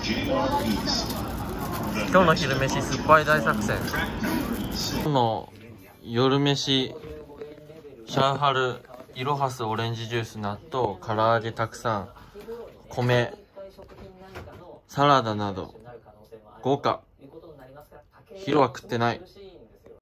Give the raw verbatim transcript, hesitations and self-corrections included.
今日の昼飯酸っぱい大作戦。今日の夜飯シャーハル、イロハス、オレンジジュース、納豆、唐揚げたくさん、米、サラダなど豪華。昼は食ってない。